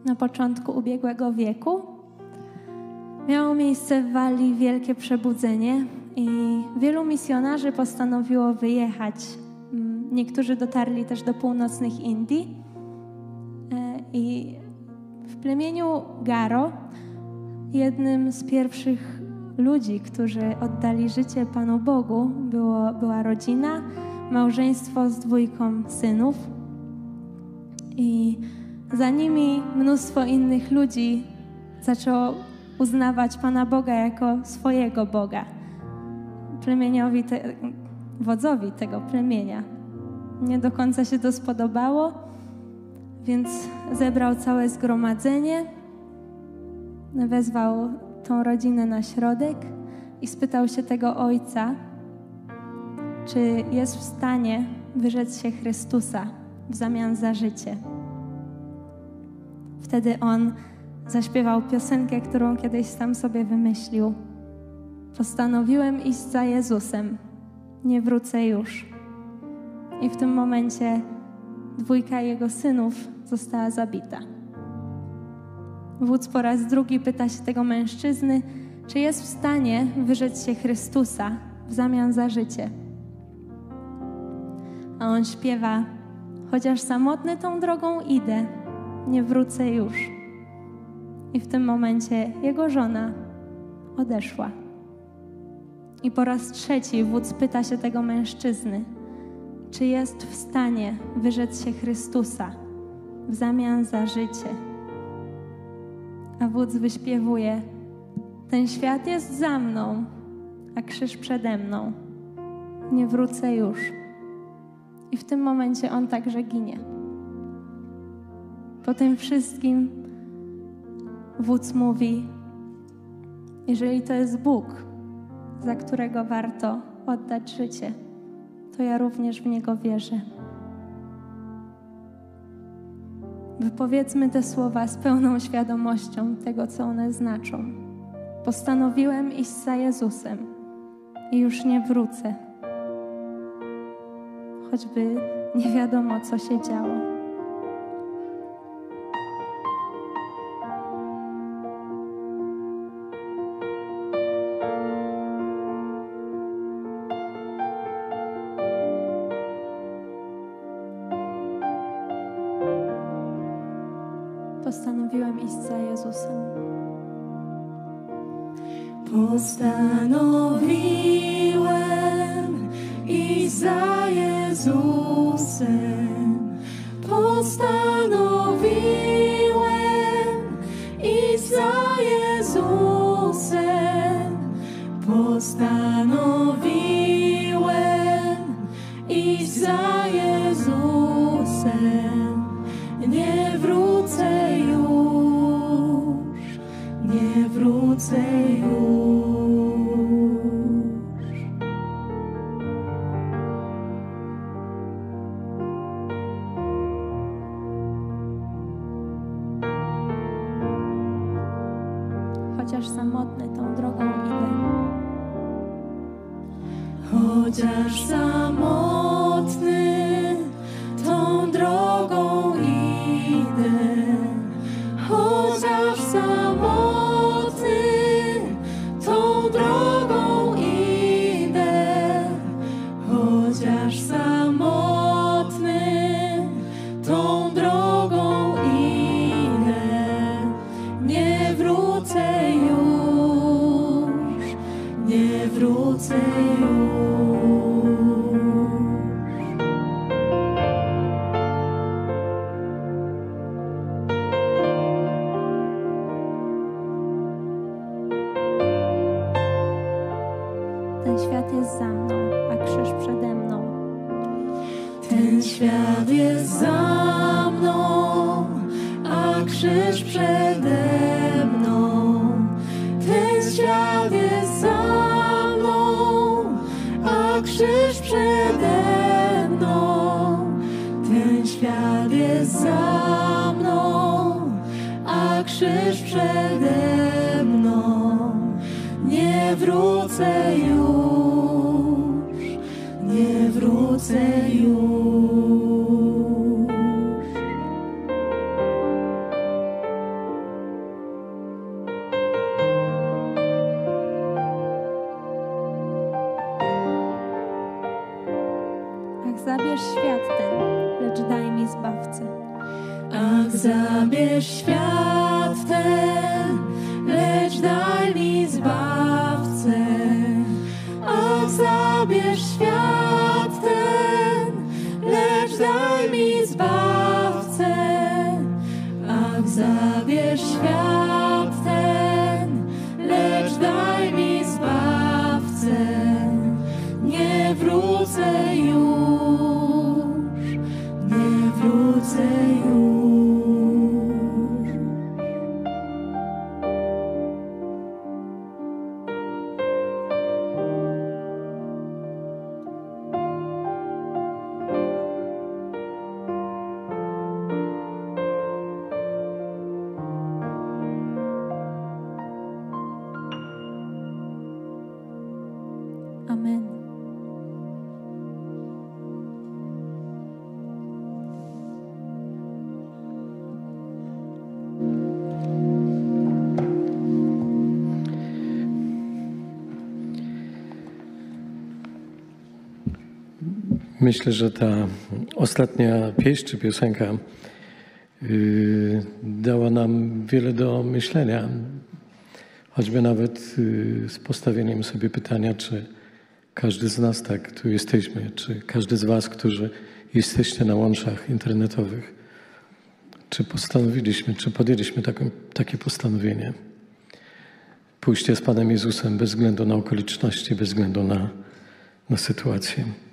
na początku ubiegłego wieku miało miejsce w Walii wielkie przebudzenie i wielu misjonarzy postanowiło wyjechać. Niektórzy dotarli też do północnych Indii i w plemieniu Garo jednym z pierwszych ludzi, którzy oddali życie Panu Bogu, była rodzina, małżeństwo z 2 synów i za nimi mnóstwo innych ludzi zaczęło uznawać Pana Boga jako swojego Boga. Wodzowi tego plemienia nie do końca się to spodobało, więc zebrał całe zgromadzenie, wezwał tą rodzinę na środek i spytał się tego ojca, czy jest w stanie wyrzec się Chrystusa w zamian za życie. Wtedy on zaśpiewał piosenkę, którą kiedyś sam sobie wymyślił. Postanowiłem iść za Jezusem, nie wrócę już. I w tym momencie 2 jego synów została zabita. Wódz po raz drugi pyta się tego mężczyzny, czy jest w stanie wyrzec się Chrystusa w zamian za życie. A on śpiewa, chociaż samotny tą drogą idę, nie wrócę już. I w tym momencie jego żona odeszła. I po raz trzeci wódz pyta się tego mężczyzny, czy jest w stanie wyrzec się Chrystusa w zamian za życie. A wódz wyśpiewuje, ten świat jest za mną, a krzyż przede mną. Nie wrócę już. I w tym momencie on także ginie. Po tym wszystkim wódz mówi, jeżeli to jest Bóg, za którego warto oddać życie, to ja również w Niego wierzę. Wypowiedzmy te słowa z pełną świadomością tego, co one znaczą. Postanowiłem iść za Jezusem i już nie wrócę. Choćby nie wiadomo, co się działo. Postanowiłem iść za Jezusem. Postanowiłem iść za Jezusem. Postanowiłem iść za Jezusem. Postanowiłem iść za Jezusem. Nie wrócę już, nie wrócę już. Chociaż samotny tą drogą idę. Chociaż samotny tą drogą idę. Chociaż samotny tą drogą idę. Chociaż samotny tą drogą idę. Nie wrócę już, nie wrócę już. Ten świat jest za mną, a krzyż przede mną. Ten świat jest za mną, a krzyż przede mną. Ten świat jest za mną, a krzyż przede mną. Ten świat jest za mną, a krzyż przede mną. Nie wrócę już, nie wrócę już. zabierz świat ten, lecz daj mi Zbawcę. Ach, zabierz świat ten, lecz daj mi Zbawcę. Ach, zabierz świat ten, lecz daj mi Zbawcę. Nie wrócę już, nie wrócę już. Amen. Myślę, że ta ostatnia pieśń czy piosenka dała nam wiele do myślenia. Choćby nawet z postawieniem sobie pytania, czy każdy z nas, tak, tu jesteśmy, czy każdy z was, którzy jesteście na łączach internetowych, czy postanowiliśmy, czy podjęliśmy takie postanowienie. Pójście z Panem Jezusem bez względu na okoliczności, bez względu na sytuację.